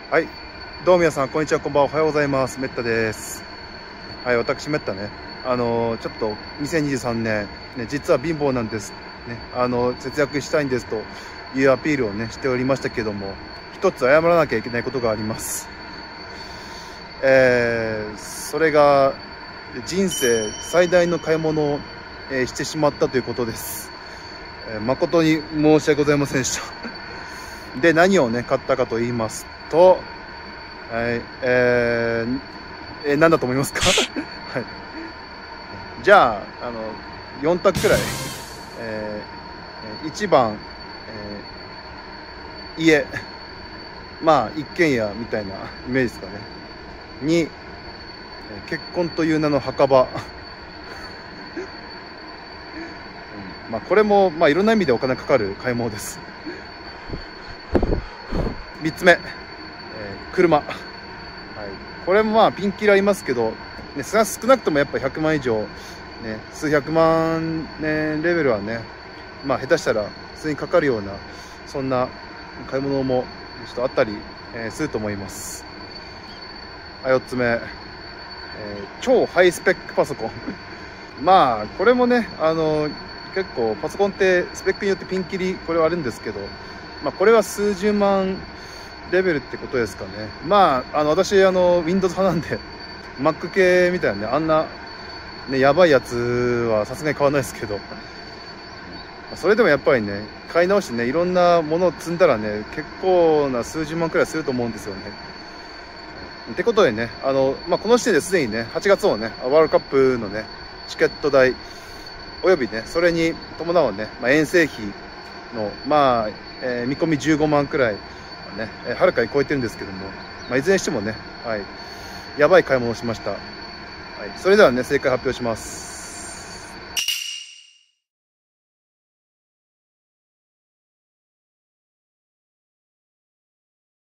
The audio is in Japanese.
はい、どうも皆さん、こんにちは、こんばんは、おはようございます。めったです。はい、私、めったね、ちょっと2023年、ね、実は貧乏なんです。ね、節約したいんですというアピールをね、しておりましたけども、一つ謝らなきゃいけないことがあります。それが、人生最大の買い物を、してしまったということです。誠に申し訳ございませんでした。で、何をね、買ったかと言いますと、はい、何だと思いますかはい。じゃあ、4択くらい。1番、家。まあ、一軒家みたいなイメージですかね。2、結婚という名の墓場。まあ、これも、まあ、いろんな意味でお金かかる買い物です。3つ目、車。はい、これもまあピンキリありますけど、ね、少なくともやっぱ100万以上、ね、数百万円レベルはね、まあ下手したら普通にかかるような、そんな買い物もちょっとあったり、すると思います。4つ目、超ハイスペックパソコン。まあこれもね、結構パソコンってスペックによってピンキリこれはあるんですけど、まあこれは数十万レベルってことですかね。まあ、私、Windows 派なんで、Mac 系みたいなね、あんな、ね、やばいやつはさすがに買わないですけど、それでもやっぱりね、買い直してね、いろんなものを積んだらね、結構な数十万くらいすると思うんですよね。ってことでね、まあ、この時点ですでにね、8月のね、ワールドカップのね、チケット代、およびね、それに伴うね、まあ、遠征費の、まあ、見込み15万くらい、ね、はるかに超えてるんですけども、まあ、いずれにしてもね、はい、やばい買い物をしました。はい、それではね、正解発表します。